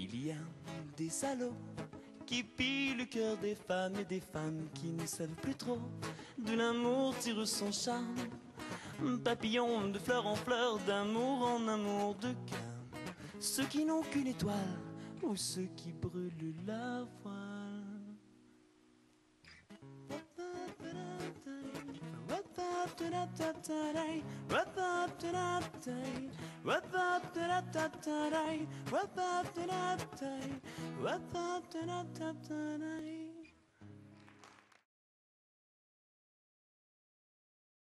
Il y a des salauds qui pillent le cœur des femmes et des femmes qui ne savent plus trop de l'amour tire son charme. Papillon de fleur en fleur, d'amour en amour de cœur. Ceux qui n'ont qu'une étoile ou ceux qui brûlent la voile. Wap up,